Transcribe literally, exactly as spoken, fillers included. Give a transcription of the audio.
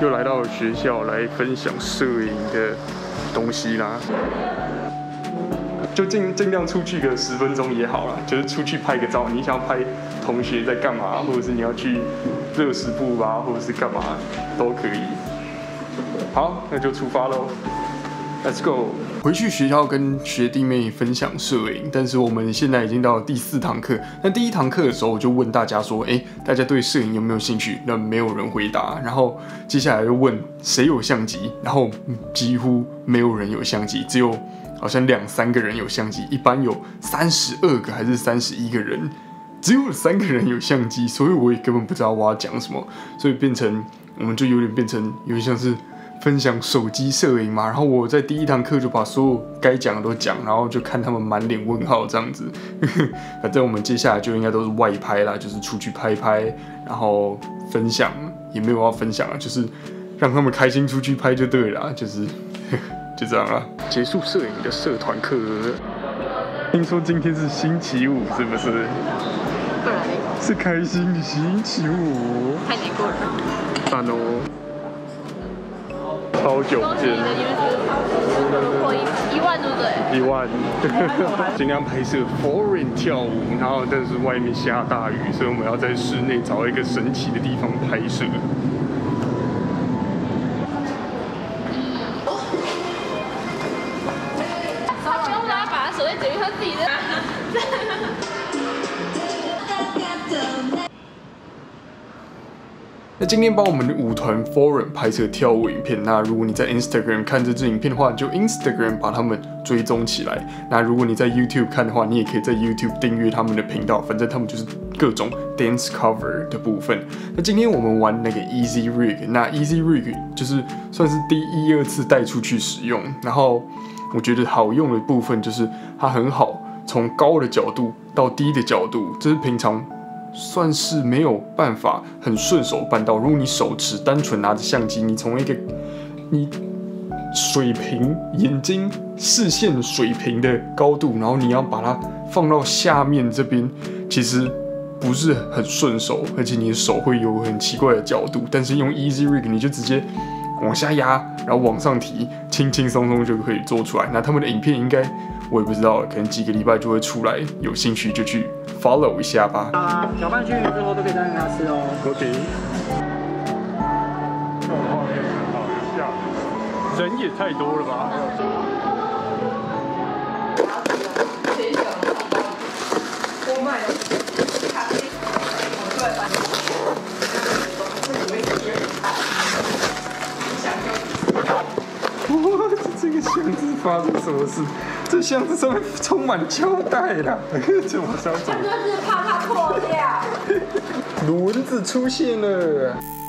又来到学校来分享摄影的东西啦。就尽尽量出去个十分钟也好啦，就是出去拍个照。你想要拍同学在干嘛，或者是你要去热食部啊，或者是干嘛都可以。好，那就出发喽 ，Let's go。回去学校跟学弟妹分享摄影，但是我们现在已经到了第四堂课。那第一堂课的时候，我就问大家说，哎，大家对摄影有没有兴趣？那没有人回答。然后接下来又问谁有相机，然后几乎没有人有相机，只有好像两三个人有相机。一般有三十二个还是三十一个人，只有三个人有相机，所以我也根本不知道我要讲什么，所以变成我们就有点变成有点像是分享手机摄影嘛，然后我在第一堂课就把所有该讲的都讲，然后就看他们满脸问号这样子。反正我们接下来就应该都是外拍啦，就是出去拍拍，然后分享也没有要分享啊，就是让他们开心出去拍就对了，就是就这样啦。结束摄影的社团课，听说今天是星期五，是不是？ 对， 是开心的星期五。 太难过了。 赞哦。超久不见了， 破一万对不对？ 一万，尽量拍摄 foreign 跳舞，然后但是外面下大雨，所以我们要在室内找一个神奇的地方拍摄。 他不用让他把他手在嘴里，他自己的。 那今天帮我们的舞团 Foreign 拍摄跳舞影片。那如果你在 Instagram 看这支影片的话，你就 Instagram 把他们追踪起来。那如果你在 YouTube 看的话，你也可以在 YouTube 订阅他们的频道，反正他们就是各种 dance cover 的部分。那今天我们玩那个 Easy Rig， 那 Easy Rig 就是算是第一二次带出去使用。然后我觉得好用的部分就是它很好从高的角度到低的角度，这是平常算是没有办法很顺手办到。如果你手持单纯拿着相机，你从一个你水平眼睛视线水平的高度，然后你要把它放到下面这边，其实不是很顺手，而且你的手会有很奇怪的角度。但是用 Easy Rig 你就直接往下压，然后往上提，轻轻松松就可以做出来。那他们的影片应该我也不知道，可能几个礼拜就会出来，有兴趣就去 follow 一下吧。 啊，搅拌均匀之后都可以再让它吃哦。 OK。这种画面很好，下雨，人也太多了吧？我买了咖啡，我过来吧。哇，这个箱子发生什么事？这箱子上面充满胶带啦！这我想怎么？ 他就是怕它破掉。 轮子出现了。